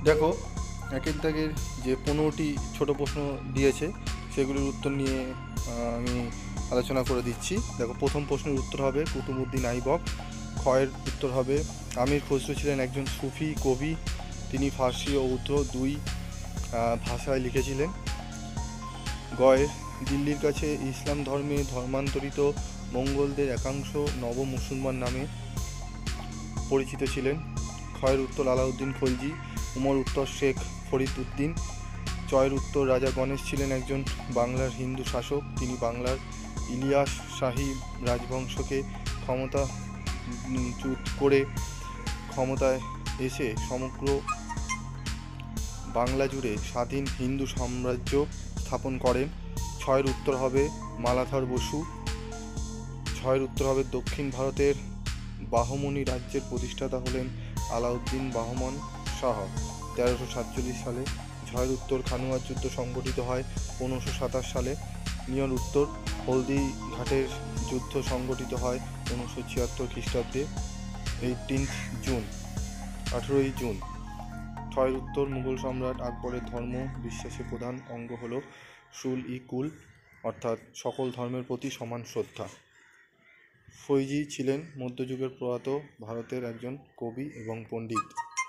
দেখো, একের দাগের যে 15টি ছোট প্রশ্ন দিয়েছে সেগুলির উত্তর নিয়ে আমি আলোচনা করে দিচ্ছি। দেখো, প্রথম প্রশ্নের উত্তর হবে কুতুবউদ্দিন আইবক। ক্ষয়ের উত্তর হবে আমির খসরু ছিলেন একজন সুফি কবি, তিনি ফার্সি ও উর্দু দুই ভাষায় লিখেছিলেন। গয়ের দিল্লির কাছে ইসলাম ধর্মে ধর্মান্তরিত মঙ্গোলদের একাংশ নব মুসলমান নামে পরিচিত ছিলেন। ক্ষয়ের উত্তর আলাউদ্দিন খলজি। উমর উত্তর শেখ ফরিদ উদ্দিন। চয়ের উত্তর রাজা গণেশ ছিলেন একজন বাংলার হিন্দু শাসক, তিনি বাংলার ইলিয়াস শাহী রাজবংশকে ক্ষমতাচ্যুত করে ক্ষমতায় এসে সমগ্র বাংলা জুড়ে স্বাধীন হিন্দু সাম্রাজ্য স্থাপন করেন। ছয়ের উত্তর হবে মালাধর বসু। ছয়ের উত্তর হবে দক্ষিণ ভারতের বাহমনি রাজ্যের প্রতিষ্ঠাতা হলেন আলাউদ্দিন বাহমন শাহ 1347 সালে। ছয়ের উত্তর খানুয়ার যুদ্ধ সংগঠিত হয় 1527 সালে। নিয়র উত্তর হলদিঘাটের যুদ্ধ সংগঠিত হয় 1576 খ্রিস্টাব্দে 18ই জুন। ছয়ের উত্তর মুঘল সম্রাট আকবরের ধর্ম বিশ্বাসের প্রধান অঙ্গ হল সুল-ই-কুল, অর্থাৎ সকল ধর্মের প্রতি সমান শ্রদ্ধা। ফৈজি ছিলেন মধ্যযুগের প্রয়াত ভারতের একজন কবি এবং পণ্ডিত।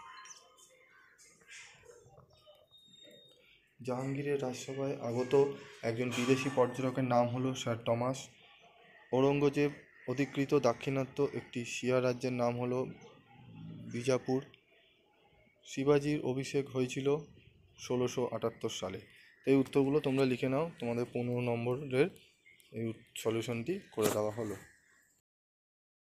জাহাঙ্গীরের রাজসভায় আগত একজন বিদেশি পর্যটকের নাম হলো স্যার টমাস। ঔরঙ্গজেব অধিকৃত দাক্ষিণাত্য একটি শিয়া রাজ্যের নাম হলো বিজাপুর। শিবাজির অভিষেক হয়েছিল 1678 সালে। এই উত্তরগুলো তোমরা লিখে নাও, তোমাদের 15 নম্বরের এই সলিউশনটি করে দেওয়া হলো।